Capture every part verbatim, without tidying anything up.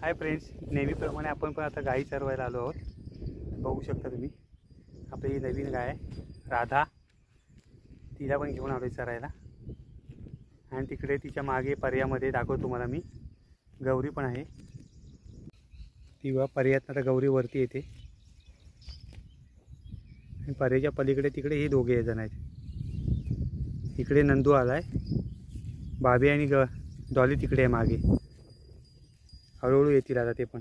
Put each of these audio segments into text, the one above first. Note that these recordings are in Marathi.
हाय फ्रेंड्स, नेहमीप्रमाणे आपण पण आता गाई चरवायला आलो आहोत. बघू शकता तुम्ही आपली ही नवीन गाय राधा, तिला पण घेऊन आलो चरायला. आणि तिकडे तिच्या मागे पर्यामध्ये दाखवतो तुम्हाला मी, गौरी पण आहे. ती व पर्यात आता गौरी वरती येते आणि पर्याच्या पलीकडे तिकडे हे दोघे जण आहेत. इकडे नंदू आलाय, बाबी आणि ग डॉली तिकडे आहे मागे. हळूहळू येतील आता ते पण.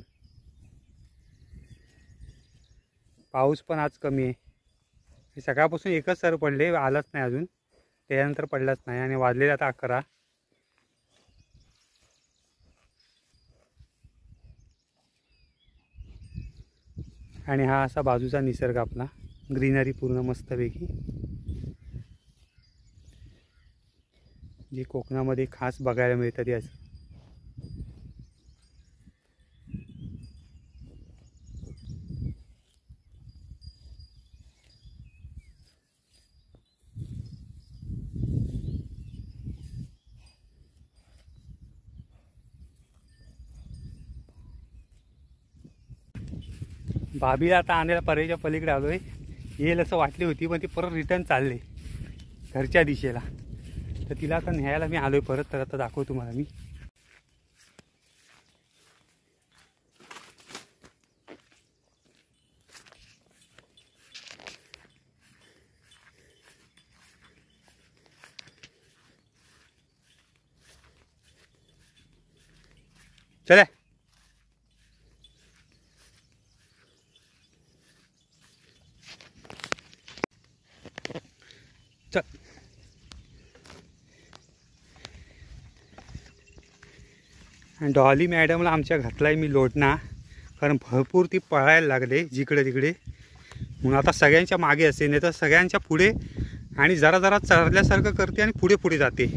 पाऊस पण आज कमी आहे. सकाळपासून एकच सर पडले, आलाच नाही अजून, त्याच्यानंतर पडलाच नाही. आणि वाजले आता अकरा. आणि हा असा बाजूचा निसर्ग आपला, ग्रीनरी पूर्ण मस्तपैकी, जे कोकणामध्ये खास बघायला मिळतं ते असं. भाभीला आता आणायला पर्याच्या पलीकडे आलो आहे. येईल असं वाटली होती, पण ती परत रिटर्न चालले घरच्या दिशेला. तर तिला आता न्यायला मी आलो आहे परत. तर आता दाखवतो तुम्हाला मी. चले चल. डॉली मॅडमला आमच्या घातलाय मी लोटणा, कारण भरपूर ती पळायला लागले जिकडे तिकडे. म्हणून आता सगळ्यांच्या मागे असते, नाही तर सगळ्यांच्या पुढे, आणि जरा जरा चरल्यासारखं करते आणि पुढे पुढे जाते.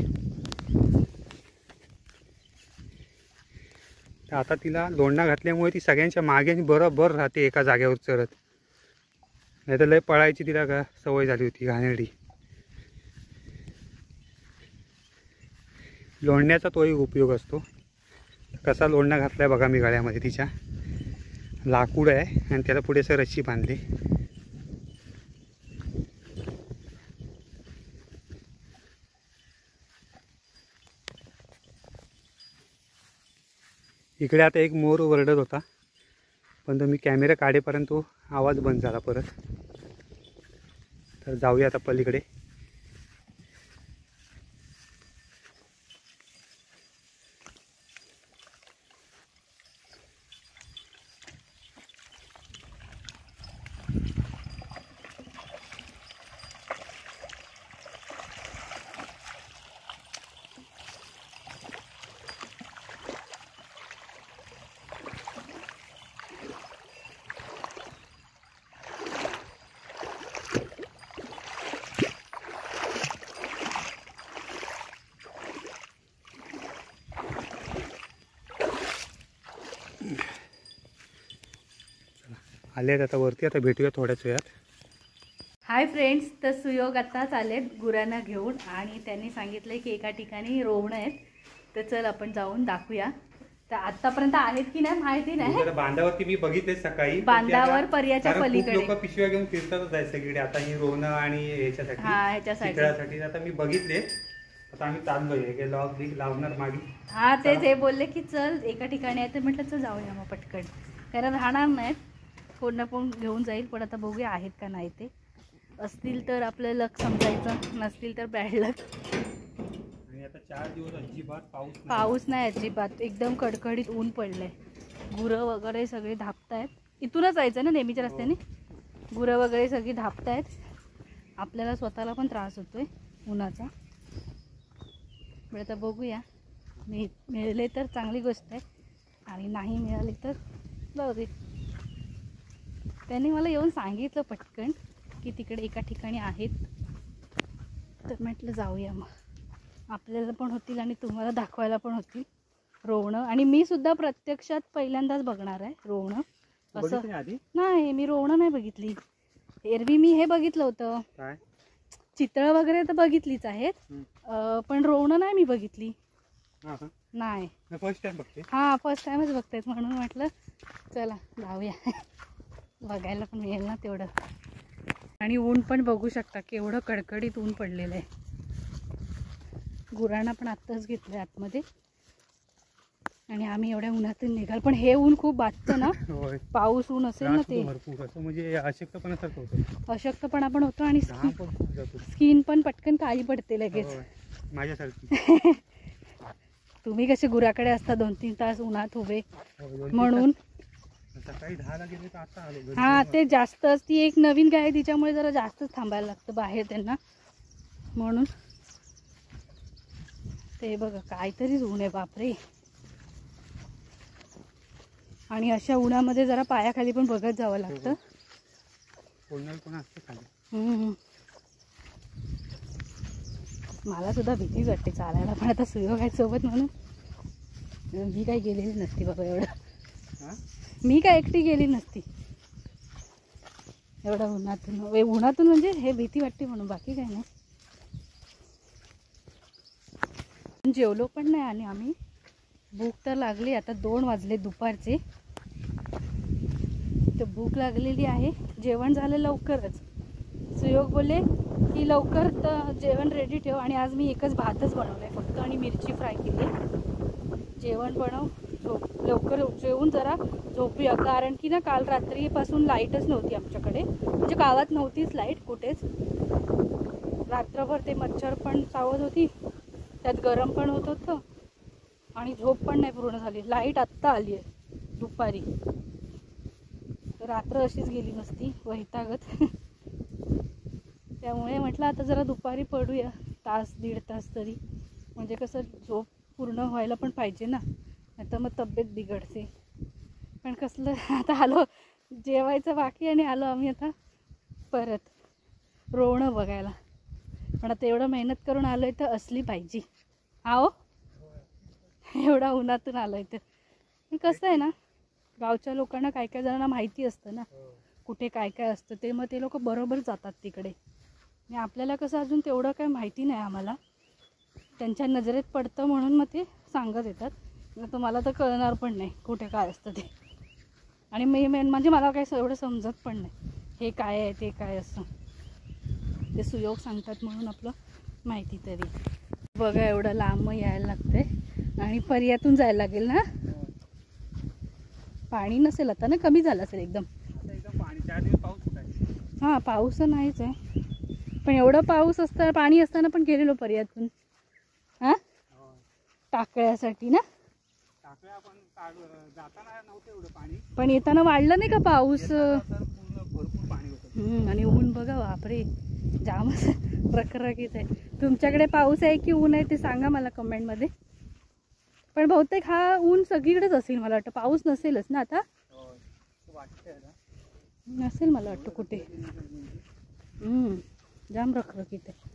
तर आता तिला लोंढणा घातल्यामुळे ती सगळ्यांच्या मागे आणि बरोबर राहते एका जागेवर चरत. नाही तर लय पळायची तिला का सवय झाली होती घाणेरडी. लोंढण्याचा तोही उपयोग असतो. कसा लोंढणा घातलाय बघा मी गळ्यामध्ये तिच्या. लाकूड आहे आणि त्याला पुढे असं रस्सी बांधली. इकडे आता एक मोर ओरडत होता, पण तो मी कॅमेरा काढेपर्यंत तो आवाज बंद झाला परत. तर जाऊया आता पलीकडे. आले आता वरती. आता भेटूया थोड्याच वेळात. हाय फ्रेंड्स, तर सुयोग आत्ताच आलेत गुरांना घेऊन, आणि त्यांनी सांगितलं की एका ठिकाणी रोवणं आहेत. तर चल आपण जाऊन दाखवूया. तर आतापर्यंत आहेत की नाही माहिती नाही. बांधावरती मी बघितले सकाळी, बांधावर पर्याच्या पलीकडे लोक पिशव्या घेऊन फिरतातच आहे सगळीकडे. आता ही रोवणं आणि ह्याच्यासाठी, हा ह्याच्यासाठी आता मी बघितले. आता आम्ही चाललोय, लॉक बिक लावणार मागे. हा तेच हे बोलले की चल एका ठिकाणी आहे. तर म्हटलं चल जाऊया मग पटकन, कारण राहणार नाहीत, कोण ना कोण घेऊन जाईल. पण आता बघूया आहेत का नाही. ते असतील तर आपलं लक समजायचं, नसतील तर बॅड लक. आणि आता चार दिवस अजिबात पाऊस पाऊस नाही अजिबात, एकदम कडकडीत ऊन पडलंय. गुरं वगैरे सगळे धापतायत. इथूनच जायचं ना नेहमीच्या रस्त्याने. गुरं वगैरे सगळी धापतायत. आपल्याला स्वतःला पण त्रास होतोय उन्हाचा. पण आता बघूया, मी मिळाले तर चांगली गोष्ट आहे, आणि नाही मिळाली तर जाऊ दे. त्यांनी मला येऊन सांगितलं पटकन की तिकडे एका ठिकाणी आहेत. तर म्हटलं जाऊया मग, आपल्याला पण होतील आणि तुम्हाला दाखवायला पण होतील रोवणं. आणि मी सुद्धा प्रत्यक्षात पहिल्यांदाच बघणार आहे रोवणं. असं नाही, मी रोवणं नाही बघितली. एरवी मी हे बघितलं होतं, चित्र वगैरे तर बघितलीच आहेत, पण रोवणं नाही मी बघितली. नाही फर्स्ट टाइम बघते. हां फर्स्ट टाइमच बघतायत म्हणून म्हटलं चला जाऊया बघायला पण मिळेल ना तेवढं. आणि ऊन पण बघू शकता केवढं कडकडीत ऊन पडलेलं आहे. गुरांना पण आत्ताच घेतलं आहे आतमध्ये आणि आम्ही एवढ्या उन्हातून निघाल. पण हे ऊन खूप बाधतं ना. पाऊस ऊन असेल ना ते भरपूर असं म्हणजे अशक्तपणासारखं होतं. अशक्तपणा पण होतो आणि घाम पण खूप जातो. स्किन पण पटकन काळी पडते लगेच. माझ्यासारखी. तुम्ही कसे गुराकडे असता दोन तीन तास उन्हात उभे म्हणून. सकाळी दहाला गेले तर आता आलो. हा ते जास्तच ती एक नवीन गाय आहे तिच्यामुळे जरा जास्तच थांबायला लागतं बाहेर त्यांना म्हणून. ते बघा काहीतरीच ऊन आहे बापरे. आणि अशा उन्हामध्ये जरा पायाखाली पण बघत जावं लागतं. हम्म मला सुद्धा भीतीच वाटते चालायला. पण आता सुयोग आहे सोबत म्हणून मी काही गेलेली नसती बाबा एवढं. मी काय एकटी गेली नसती एवढ्या उन्हातून. उन्हातून म्हणजे हे भीती वाटते म्हणून बाकी काय नाही. जेवलो पण नाही आणि आम्ही. भूक तर लागली आता दोन वाजले दुपारचे. तर भूक लागलेली आहे. जेवण झालं लवकरच. सुयोग बोलले की लवकर तर जेवण रेडी ठेव. आणि आज मी एकच भातच बनवलाय फक्त आणि मिरची फ्राय केली. जेवण बनव झोप लवकर जेवून जरा झोपूया. कारण की ना काल रात्रीपासून लाईटच नव्हती आमच्याकडे. म्हणजे गावात नव्हतीच लाईट कुठेच. रात्रभर ते मच्छर पण चावत होती त्यात गरम पण होत होतं आणि झोप पण नाही पूर्ण झाली. लाईट आत्ता आली आहे दुपारी. रात्र अशीच गेली नसती वैतागत. त्यामुळे म्हटलं आता जरा दुपारी पडूया तास दीड तास तरी. म्हणजे कसं झोप पूर्ण व्हायला पण पाहिजे ना. नाही तर मग तब्येत बिघडते. पण कसलं आता आलो जेवायचं बाकी आणि आलो आम्ही आता परत रोवणं बघायला. पण आता एवढं मेहनत करून आलो आहे तर असली पाहिजे. आओ एवढा उन्हातून आलो आहे तर कसं आहे ना गावच्या लोकांना काय काय जणांना माहिती असतं ना कुठे काय काय असतं. ते मग ते लोक बरोबर जातात तिकडे. आणि आपल्याला कसं अजून तेवढं काय माहिती नाही आम्हाला. त्यांच्या नजरेत पडतं म्हणून मग ते सांगत येतात. तर मला तर कळणार पण नाही कुठे काय असतं ते. आणि मी मेन म्हणजे मला काही एवढं समजत पण नाही हे काय आहे ते काय असं. ते सुयोग सांगतात म्हणून आपलं माहिती तरी. बघा एवढं लांब यायला लागतंय आणि पर्यातून जायला लागेल ना. पाणी नसेल आता ना कमी झालं असेल एकदम. हां पाऊस तर नाहीच आहे. पण एवढं पाऊस असतं पाणी असताना पण गेलेलो पर्यातून. हां टाकळ्यासाठी ना. पण येताना वाढलं नाही का पाऊस. आणि ऊन बघा बापरे जामच रखरखीत आहे. तुमच्याकडे पाऊस आहे की ऊन आहे ते सांगा मला कमेंटमध्ये. पण बहुतेक हा ऊन सगळीकडेच असेल मला वाटतं. पाऊस नसेलच ना आता. नसेल मला वाटतं कुठे. हम्म जाम रखरखीत आहे.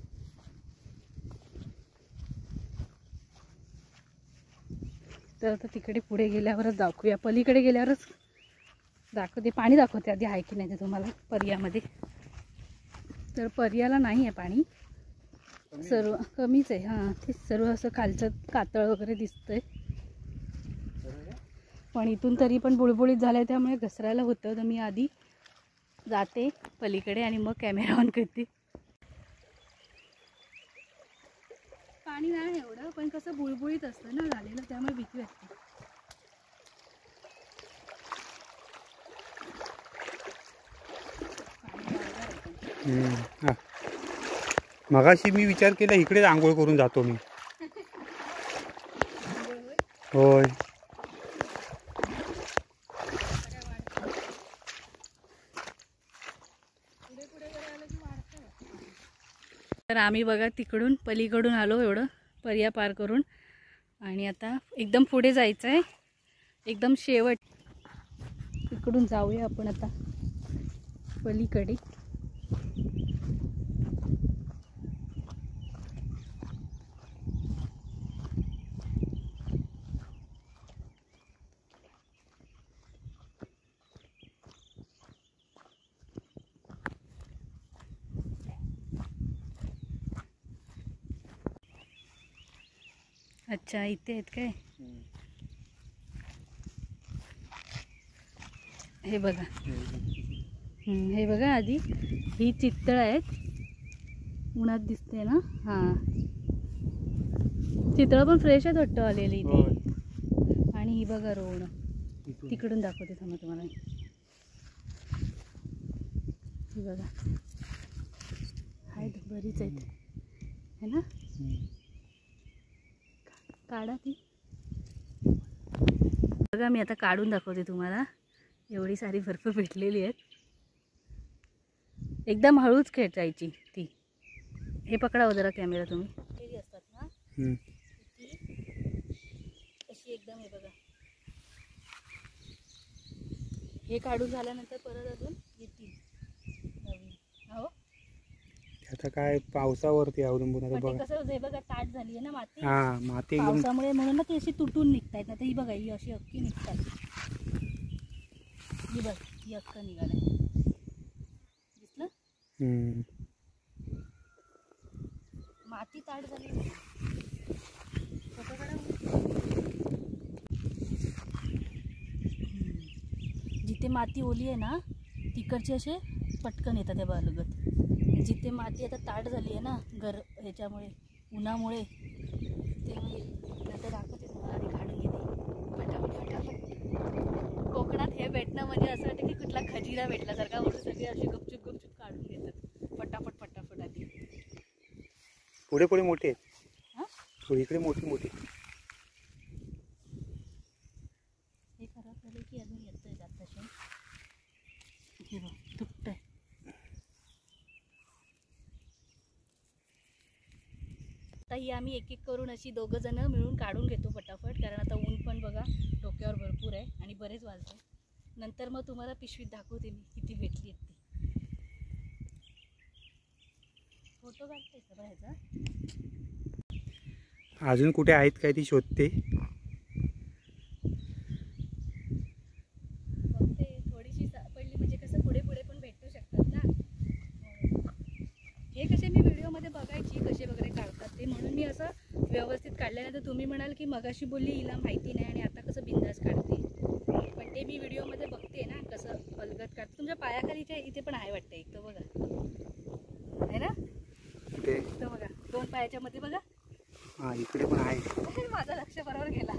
तर आता तिकडे पुढे गेल्यावरच दाखवूया. पलीकडे गेल्यावरच दाखवते. पाणी दाखवते आधी आहे की नाही ते तुम्हाला पर्यामध्ये. तर पर्याला नाही आहे पाणी सर्व कमीच आहे. हां ते सर्व असं खालचं कातळ वगैरे दिसतंय. पण इथून तरी पण बुळबुळीत झालं त्यामुळे घसरायला होतं. तर मी आधी जाते पलीकडे आणि मग कॅमेरा ऑन करते. पाणी नाही एवढं पण कसं बुळबुळीत असतं ना झालेलं त्यामुळे भीती वाटते. मगाशी मी विचार केला इकडेच आंघोळ करून जातो मी. होय तर आम्ही बघा तिकडून पलीकडून आलो एवढं पर्या पार करून. आणि आता एकदम पुढे जायचं आहे एकदम शेवट. तिकडून जाऊया आपण आता पलीकडे. अच्छा इथे आहेत काय. हे बघा, हम्म, हे बघा आधी ही चितळ आहेत, उन्हात दिसते ना. हां, चितळ पण फ्रेश आहेत वाटतं आलेली इथे. आणि ही बघा रोवणं, तिकडून दाखवते थांबा तुम्हाला. ही बघा, आहेत बरीच आहेत है ना. काढा ती बघा, मी आता काढून दाखवते तुम्हाला. एवढी सारी बर्फ भेटलेली आहेत. एकदम हळूच खेचायची ती. हे पकडा जरा कॅमेरा तुम्ही. किती असतात ना अशी एकदम. हे बघा, हे काढून झाल्यानंतर परत अजून येतील नवीन. हो, आता काय पावसावरती अवलंबून आहे. बघा कसं हे बघा, ताट झाली आहे ना माती. हा, माती पावसामुळे म्हणून ना ती अशी तुटून निघतायत ना. तर ही बघा, ही अशी अख्खी निघतात. ही बघ, ही अख्खा निघालाय, दिसलं. हम्म, माती ताट झाली. जिथे माती ओली आहे ना तिकडचे असे पटकन येतात त्या बालगत. जिथे माती आता ताट झाली आहे ना घर ह्याच्यामुळे, उन्हामुळे, ते नंतर दाखवते तुम्हाला. आधी काढून घेते फटाफट फटाफट. कोकणात हे भेटणं म्हणजे असं वाटतं की कुठला खजिरा भेटल्यासारखा. म्हणून सगळे असे गपचूप गपचूप काढून घेतात फटाफट फटाफट. आधी पुढे पुढे मोठे आहेत. हां, थोडी इकडे मोठी मोठी. हे खराब झाले की अजून येतोय जात तसे. हे बघ, तुटतंय. आता ही आम्ही एक एक करून अशी दोघं जण मिळून काढून घेतो फटाफट. कारण आता ऊन पण बघा डोक्यावर भरपूर आहे आणि बरेच वाजले. नंतर मग तुम्हाला पिशवीत दाखवते मी किती भेटली आहेत ती. फोटो काढते सगळं ह्याचा. अजून कुठे आहेत काय ती शोधते. बघते थोडीशी पडली म्हणजे कसं पुढे पुढे पण भेटू शकतात ना. हे कसे मी व्हिडिओमध्ये बघायची कसे वगैरे काढतात ते, म्हणून मी असं व्यवस्थित काढल्यानंतर तुम्ही म्हणाल की मगाशी बोलली हिला माहिती नाही आणि आता कसं बिंदास काढते. पण ते मी व्हिडिओमध्ये बघते ना कसं अलगत काढते. तुमच्या पायाखालीच्या इथे पण आहे वाटतं एक, तो बघा आहे ना, तो बघा दोन पायाच्या मध्ये बघा. हा, इकडे पण आहे. माझं लक्ष बरोबर गेला.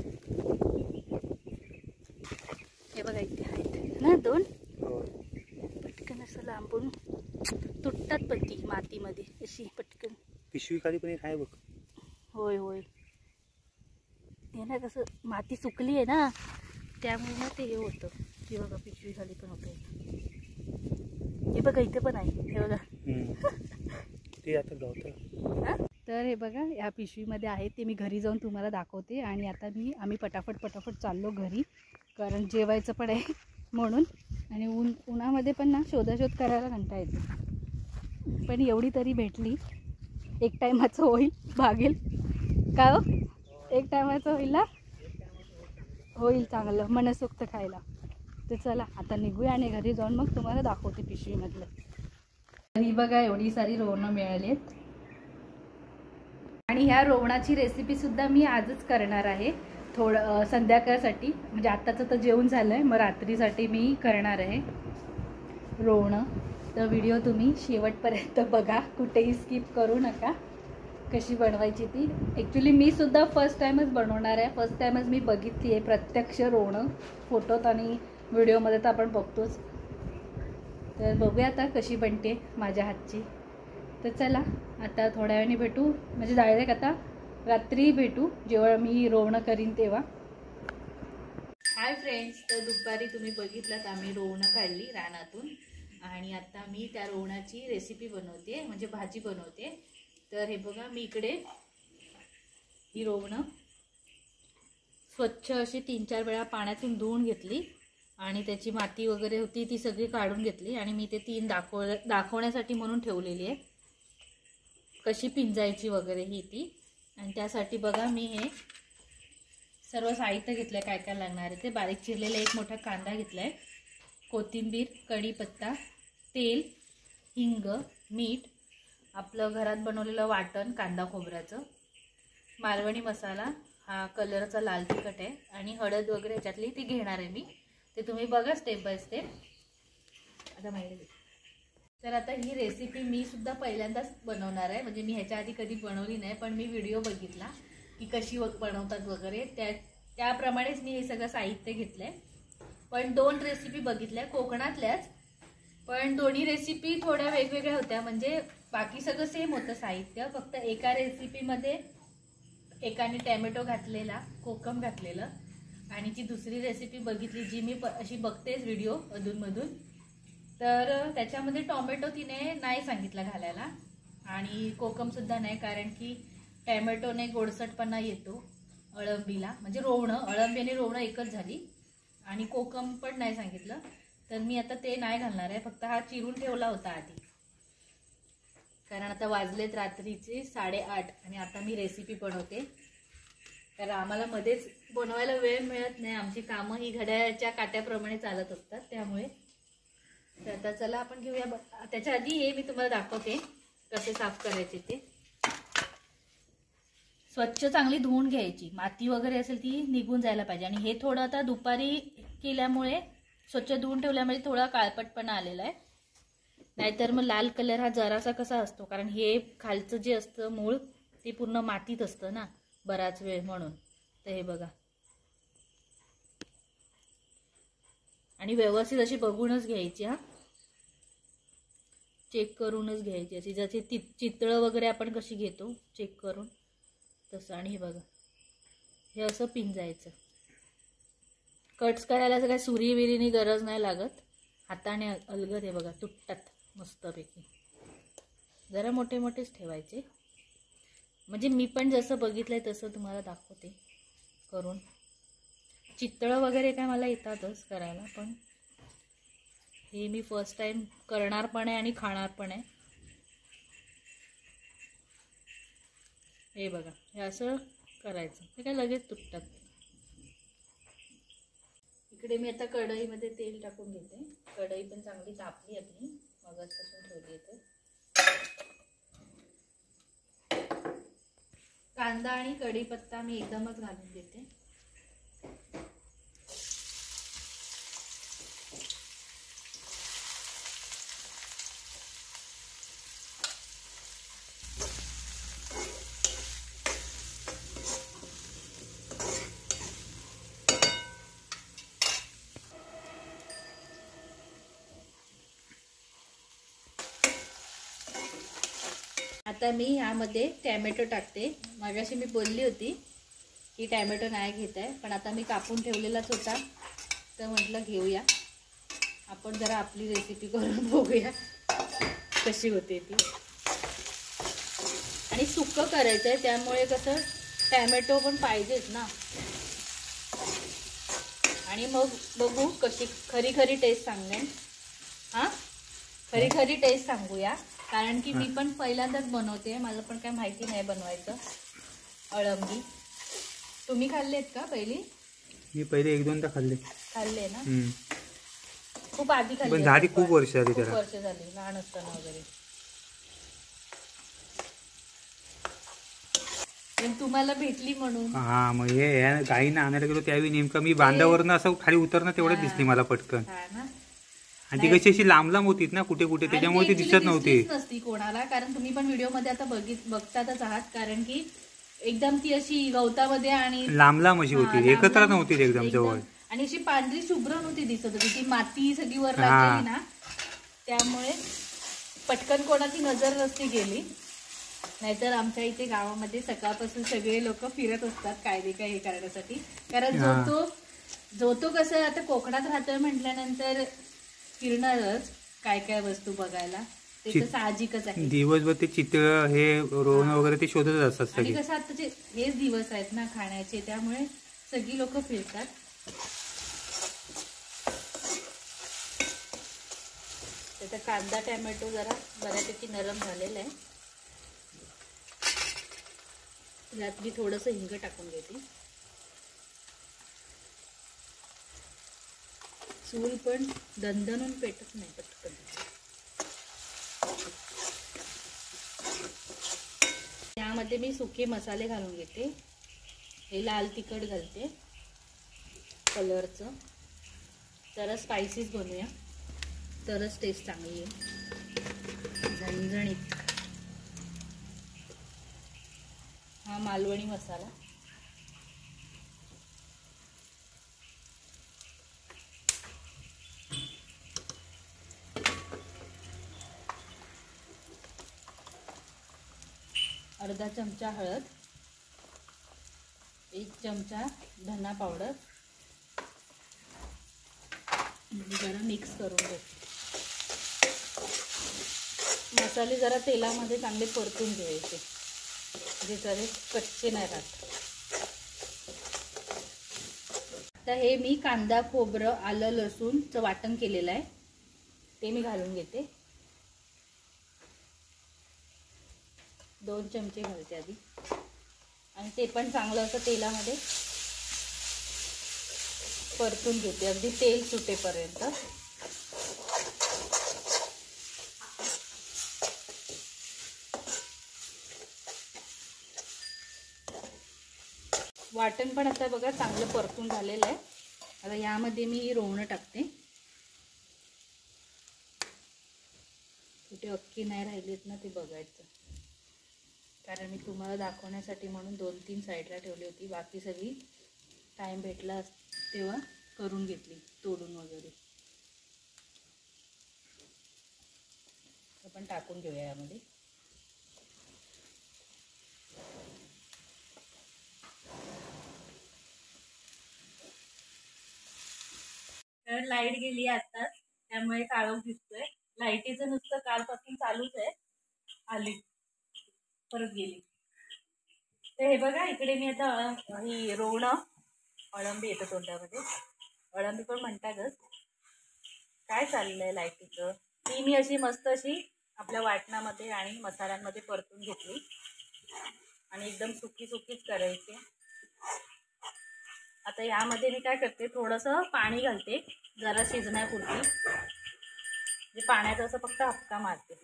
हे बघा इथे आहेत ना दोन. पटकन असं लांबून तुटतात पण ती मातीमध्ये अशी पटकन. पिशवी खाली पण एक आहे बघ. होय होय, हे ना कसं माती सुकली आहे ना त्यामुळे ना ते हे होतं. हे बघा पिशवी खाली पण होतं. हे बघा इथे पण आहे. हे बघा ते आता गवतं. तर हे बघा या पिशवीमध्ये आहे ते. मी घरी जाऊन तुम्हाला दाखवते. आणि आता मी आम्ही पटापट पटापट चाललो घरी, कारण जेवायचं पण आहे म्हणून. आणि ऊन उन्हामध्ये पण ना शोधाशोध करायला कंटाळा येतो. पण एवढी तरी भेटली. एक टायमाचं होईल, भागेल का हो. एक टायमाचं होईल ना, होईल चांगलं मनसोक्त खायला. तर चला आता निघूया आणि घरी जाऊन मग तुम्हाला दाखवते पिशवीमधलं. ही बघा एवढी सारी रोवणं मिळाली आहेत. आणि ह्या रोवणाची रेसिपीसुद्धा मी आजच करणार आहे थोडं संध्याकाळसाठी. म्हणजे आत्ताचं तर जेवण झालं आहे, मग रात्रीसाठी मी करणार आहे रोवणं. तर व्हिडिओ तुम्ही शेवटपर्यंत बघा, कुठेही स्किप करू नका. कशी बनवायची ती. ॲक्च्युली मी सुद्धा फर्स्ट टाईमच बनवणार आहे. फर्स्ट टाईमच मी बघितली आहे प्रत्यक्ष रोवणं. फोटोत आणि व्हिडिओमध्ये तर आपण बघतोच. तर बघूया आता कशी बनते माझ्या हातची. तर चला आता थोड्या वेळाने भेटू, म्हणजे डायरेक्ट आता रात्री भेटू जेव्हा मी रोवणं करीन तेव्हा. हाय फ्रेंड्स, तर दुपारी तुम्ही बघितलात आम्ही रोवणं काढली रानातून. आणि आता मी त्या रोवणाची रेसिपी बनवते, म्हणजे भाजी बनवते. तर हे बघा मी इकडे ही रोवणं स्वच्छ अशी तीन चार वेळा पाण्यातून धुवून घेतली. आणि त्याची माती वगैरे होती ती सगळी काढून घेतली. आणि मी ते तीन दाखव दाखवण्यासाठी म्हणून ठेवलेली आहे कशी पिंजायची वगैरे ही ती. आणि त्यासाठी बघा मी हे सर्व साहित्य घेतलं आहे, काय काय लागणार आहे ते. बारीक चिरलेला एक मोठा कांदा घेतला आहे, कोथिंबीर, कढीपत्ता, तेल, हिंग, मीठ, आपलं घरात बनवलेलं वाटण कांदा खोबऱ्याचं, मालवणी मसाला, हा कलरचा लाल तिखट आहे, आणि हळद वगैरे ह्याच्यातली ती घेणार आहे मी. ते तुम्ही बघा स्टेप बाय स्टेप. आता माहिती. तर आता ही रेसिपी मी सुद्धा पहिल्यांदाच बनवणार आहे, म्हणजे मी ह्याच्या आधी कधी बनवली नाही, पण मी व्हिडिओ बघितला की कशी बनवतात वगैरे, त्या त्याप्रमाणेच मी हे सगळं साहित्य घेतलंय. पण दोन रेसिपी बघितल्या कोकणातल्याच, पण दोन्ही रेसिपी थोड्या वेगवेगळ्या होत्या. म्हणजे बाकी सगळं सेम होतं साहित्य, फक्त एका रेसिपीमध्ये एकाने टॅमॅटो घातलेला, कोकम घातलेलं, आणि जी दुसरी रेसिपी बघितली जी मी अशी बघतेच व्हिडिओ अधूनमधून, तर त्याच्यामध्ये टोमॅटो तिने नाही सांगितलं घालायला आणि कोकम सुद्धा नाही, कारण की टॅमॅटोने गोडसटपणा येतो अळंबीला, म्हणजे रोवणं, अळंबी आणि रोवणं एकच झाली, आणि कोकम पण नाही सांगितलं. तर मी आता ते नाही घालणार आहे, फक्त हा चिरून ठेवला होता आधी, कारण आता वाजलेत रात्रीचे साडेआठ आणि आता मी रेसिपी बनवते. कारण आम्हाला मध्येच बनवायला वेळ मिळत नाही, आमची कामं ही घड्याळाच्या काट्याप्रमाणे चालत असतात, त्यामुळे. तर आता चला आपण घेऊया. त्याच्या आधी हे मी तुम्हाला दाखवते कसे साफ करायचे ते. स्वच्छ चांगली धुवून घ्यायची, माती वगैरे असेल ती निघून जायला पाहिजे. आणि हे थोडं आता दुपारी केल्यामुळे, स्वच्छ धुवून ठेवल्यामुळे थोडा काळपटपणा आलेला आहे, नाहीतर मग लाल कलर हा जरासा कसा असतो, कारण हे खालचं जे असतं मूळ ते पूर्ण मातीत असतं ना बराच वेळ, म्हणून. तर हे बघा, आणि व्यवस्थित अशी बघूनच घ्यायची, हा चेक करूनच घ्यायची, अशी जशी चितळं वगैरे आपण कशी घेतो चेक करून तसं. आणि हे बघा, हे असं पिंजायचं. कट्स करायला असं काही सुरी विरीनी गरज नाही लागत, हाताने अलगद हे बघा तुटतात मस्तपैकी. जरा मोठे मोठेच ठेवायचे, म्हणजे मी पण जसं बघितलंय तसं तुम्हाला दाखवते करून. चितळं वगैरे काय मला येतातच करायला, पण हे मी फर्स्ट टाइम करणार पण आहे आणि खाणार पण आहे. हे बघा, हे असं करायचं, हे काय लगेच तुटतात. इकडे मी आता कढईमध्ये तेल टाकून घेते. कढई पण चांगली तापली आपली, मगाचपासून ठेवली येते. कांदा आणि कढीपत्ता मी एकदमच घालून देते. आता मी ह्यामध्ये टॅमॅटो टाकते. मगाशी मी बोलली होती की टॅमॅटो नाही घेत आहे, पण आता मी कापून ठेवलेलाच होता, तर म्हटलं घेऊया आपण, जरा आपली रेसिपी करून बघूया कशी होते ती. आणि सुक्कं करायचं आहे, त्यामुळे कसं टॅमॅटो पण पाहिजेच ना. आणि मग बघू कशी खरी खरी टेस्ट सांगेन. हां, खरी खरी टेस्ट सांगूया, कारण की मी पण पहिल्यांदाच बनवते, मला पण काय माहिती नाही बनवायचं अळंबी. तुम्ही खाल्लेत का पहिली? मी पहिले एक दोनदा खाल्ले. खाल्ले ना? खूप आधी खाल्ले, पण झाली खूप वर्ष झाली खूप त्याला, वर्ष झाली, लहान असताना वगैरे. तुम्हाला भेटली म्हणून. हा, मग हे गाईनं आणायला गेलो त्यावेळी नेमकं मी बांधावरनं असं खाली उतरणं तेवढं दिसली मला पटकन. आणि ती कशी अशी लांब लांब होती ना कुठे कुठे, त्याच्यामुळे ती दिसत नव्हती नसती कोणाला. कारण तुम्ही पण व्हिडिओ मध्ये आता बघित बघतातच आहात, कारण की एकदम ती अशी गवतामध्ये आणि लांब लांब अशी होती, एकत्र नव्हती एकदम जवळ, आणि अशी पांढरी शुभ्र नव्हती दिसत होती. ती माती सगळी वर लागलेली ना, त्यामुळे पटकन कोणाची नजर नसती गेली. नाहीतर आमच्या इथे गावामध्ये सकाळपासून सगळे लोक फिरत असतात कायदे काय हे करण्यासाठी. कारण जो तो जो तो कसं आता कोकणात राहतोय म्हटल्यानंतर फिरणारच काय काय वस्तू बघायला, ते तर साहजिकच आहे. दिवसभर ते चितळ हे रोवणं वगैरे ते शोधत असतात सगळे. आणि कसं आताचे हेच दिवस आहेत ना खाण्याचे, त्यामुळे सगळी लोक फिरतात. त्याचा कांदा टॅमॅटो जरा बऱ्यापैकी नरम झालेला आहे. यात मी थोडंसं हिंग टाकून घेते. चूल पण दणदणून पेटत नाही पटकन. यामध्ये मी सुके मसाले घालून घेते. हे लाल तिखट घालते कलरचं, जरा स्पायसीच बनवूया, तरच टेस्ट चांगली आहे, झणझणीत. हा मालवणी मसाला. अर्धा चमचा हळद, एक चमचा धना पावडर, जरा मिक्स करून घे. मसाले जरा तेलामध्ये चांगले परतून घ्यायचे, जे जरा कच्चे नाही राहत. तर हे मी कांदा, खोबरं, आलं, लसूणचं वाटण केलेलं आहे, ते मी घालून घेते. दोन चमचे घालते आधी, आणि ते पण चांगलं असं तेलामध्ये परतून घेते, अगदी तेल सुटेपर्यंत. वाटण पण आता बघा चांगलं परतून झालेलं आहे. आता यामध्ये मी रोवणं टाकते. कुठे अक्की नाही राहिलीत ना ते बघायचं, कारण मी तुम्हाला दाखवण्यासाठी म्हणून दोन तीन साईडला ठेवली होती, बाकी सगळी टाईम भेटला तेव्हा करून घेतली तोडून वगैरे. आपण टाकून घेऊया यामध्ये. तर लाईट गेली आताच, त्यामुळे काळोख दिसतोय. लाईटीचं नुसतं कालपासून चालूच आहे, आली परत गेली. तर हे बघा इकडे मी आता ही रोवणं, अळंबी येतं तोंडामध्ये, अळंबी पण म्हणतातच. काय चाललंय लाईटीचं, ती मी अशी मस्त अशी आपल्या वाटणामध्ये आणि मसाल्यांमध्ये परतून घेतली, आणि एकदम सुकी सुकीच करायची. आता यामध्ये मी काय करते, थोडंसं पाणी घालते जरा शिजण्यापुरती, म्हणजे पाण्याचा असं फक्त हपका मारते.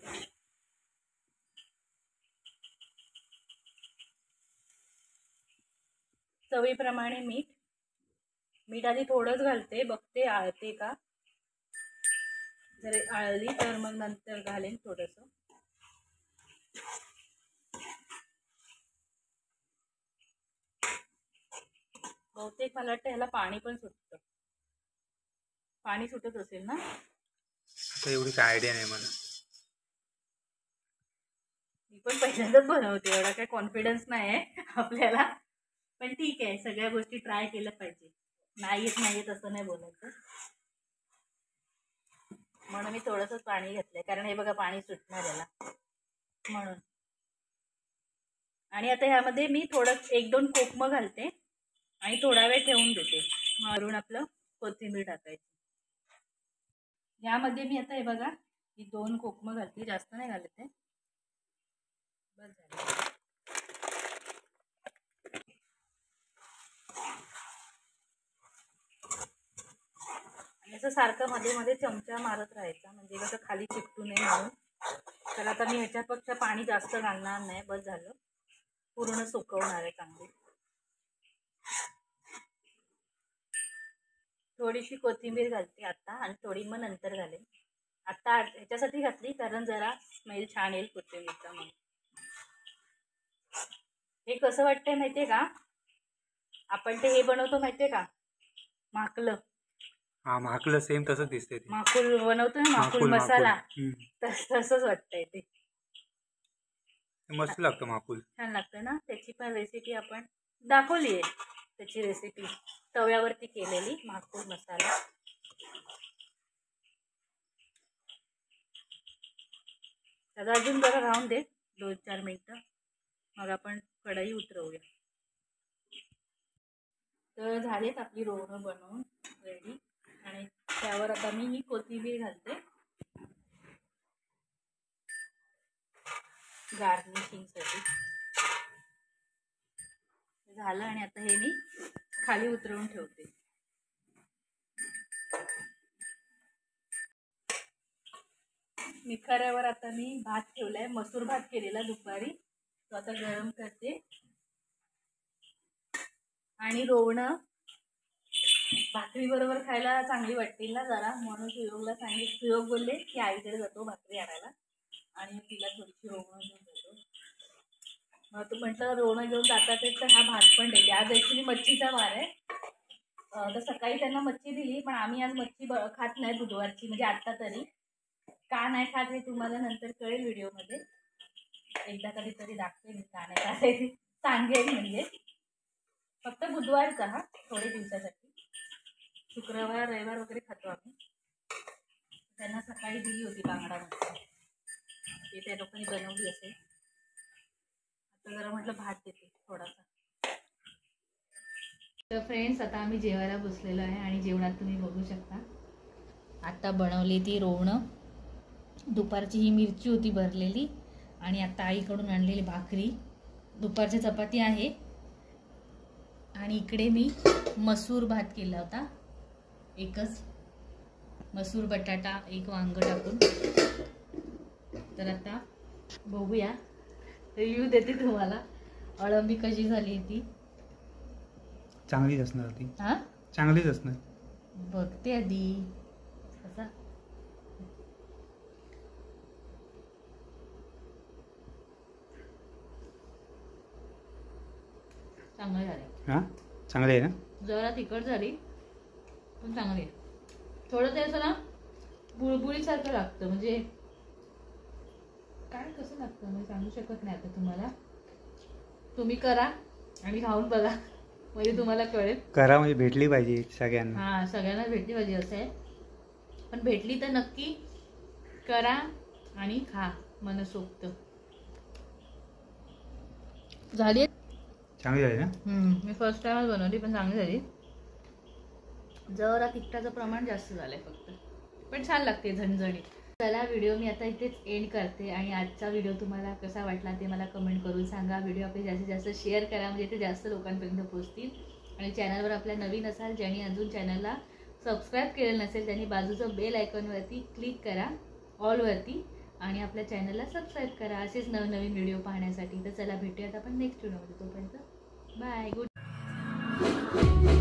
चवीप्रमाणे मीठ, मीठ आधी थोडंच घालते, बघते आळते का, जर आळली तर मग नंतर घालेन थोडंसं. बहुतेक मला वाटतं ह्याला पाणी पण सुटतं, पाणी सुटत असेल ना. आता एवढी काय आयडिया नाही मला, मी पण पहिल्यांदाच बनवते, एवढा काही कॉन्फिडन्स नाही आहे आपल्याला, पण ठीक आहे, सगळ्या गोष्टी ट्राय केल्या पाहिजे. नाही येत नाही येत असं नाही बोलायचं. म्हणून मी थोडंसंच पाणी घेतलंय, कारण हे बघा पाणी सुटणार याला म्हणून. आणि आता ह्यामध्ये मी थोडं एक दोन कोकमं घालते आणि थोडा वेळ ठेवून देते, मारून आपलं कोथिंबीर टाकायची. यामध्ये मी आता हे बघा ही दोन कोकमं घालते, जास्त नाही घालत आहे, बस झालं. आणि असं सारखं मध्ये मध्ये चमचा मारत राहायचा, म्हणजे कसं खाली चिकटू नये म्हणून. तर आता मी ह्याच्यापेक्षा पाणी जास्त घालणार नाही, बस झालं, पूर्ण सुकवणार आहे चांगली. थोडीशी कोथिंबीर घालते आता, आणि थोडी मग नंतर घालेन. आता ह्याच्यासाठी घातली कारण जरा स्मेल छान येईल कोथिंबीरचा. मग हे कसं वाटतंय माहितीये का, आपण ते हे बनवतो माहितीये का, माकलं. हा माकलं सेम तसंच दिसते ते, माकुल बनवतो ना, माकुल मसाला, तस तसंच वाटतंय ते. मस्त लागतं माकुल, छान लागतं ना. त्याची पण रेसिपी आपण दाखवली आहे, त्याची रेसिपी तव्यावरती केलेली माकुल मसाला. त्याचा अजून जरा राहून दे दोन चार मिनटं, मग आपण कढई उतरवूया. तर झालेत आपली रोवणं बनवून रेडी, आणि त्यावर आता मी ही कोथिंबीर घालते गार्निशिंगसाठी. झालं, आणि आता हे मी खाली उतरवून ठेवते. निखाऱ्यावर आता मी भात ठेवलाय, मसूर भात केलेला दुपारी, तो आता गरम करते. आणि रोवणं भाकरी बरोबर खायला चांगली वाटतील ना जरा, म्हणून सुयोगला सांगितलं. सुयोग बोलले की आईकडे जातो भाकरी आणायला आणि तिला थोडीशी रोवणं घेऊन जातो. मग तू म्हटलं रोवणं घेऊन जातात तर हा भात पण देते. आज ॲक्च्युली मच्छीचा वार आहे. तर सकाळी त्यांना मच्छी दिली, पण आम्ही आज मच्छी ब खात नाही बुधवारची, म्हणजे आत्ता तरी. का नाही खात हे तुम्हाला नंतर कळेल व्हिडिओमध्ये. एकदा कधीतरी दाखते मी का नाही खात हे, सांगेल. म्हणजे फक्त बुधवारचा हा, थोडे दिवसासाठी. शुक्रवार रविवार वगैरे खातो आम्ही. त्यांना सकाळी दिली होती बांगडा मच्छी, ते त्या लोकांनी बनवली असेल. आता जरा म्हटलं भात देते थोडासा. तर फ्रेंड्स, आता आम्ही जेवायला बसलेलो आहे आणि जेवणात तुम्ही बघू शकता आता बनवली ती रोवणं. दुपारची ही मिरची होती भरलेली आणि आता आईकडून आणलेली भाकरी. दुपारची चपाती आहे आणि इकडे मी मसूर भात केला होता, एकच मसूर बटाटा एक वांग टाकून. तर आता बघूया, रिव्ह्यू देते तुम्हाला अळंबी कशी झाली ती. चांगलीच असणार ती. हा, चांगलीच असणार. बघते आधी कसा. चांगली झाली. हा, चांगली आहे ना. जरा तिखट झाली पण चांगली आहे. थोडं ते असं ना बुळबुळीसारखं लागतं, म्हणजे काय कसं लागतं मी सांगू शकत नाही आता तुम्हाला. तुम्ही करा आणि खाऊन बघा, म्हणजे तुम्हाला कळेल. करा म्हणजे भेटली पाहिजे सगळ्यांना. हा, सगळ्यांना भेटली पाहिजे असं आहे. पण भेटली तर नक्की करा आणि खा मनसोक्त. झाली चांगली झाली ना. मी फर्स्ट टाइमच बनवली पण चांगली झाली. जरा तिखटाचं प्रमाण जास्त झालंय फक्त, पण छान लागते झणझणीत. चला, व्हिडिओ मी आता इथेच एंड करते आणि आजचा व्हिडिओ तुम्हाला कसा वाटला ते मला कमेंट करून सांगा. व्हिडिओ आपले जास्तीत जास्त शेअर करा, म्हणजे ते जास्त लोकांपर्यंत पोहोचतील. आणि चॅनलवर आपल्या नवीन असाल, ज्यांनी अजून चॅनलला सबस्क्राईब केलेलं नसेल त्यांनी बाजूचं बेल आयकॉनवरती क्लिक करा, ऑलवरती, आणि आपल्या चॅनलला सबस्क्राईब करा असेच नवनवीन व्हिडिओ पाहण्यासाठी. तर चला, भेटूयात आपण नेक्स्ट व्हिडिओमध्ये. तोपर्यंत बाय, गुड.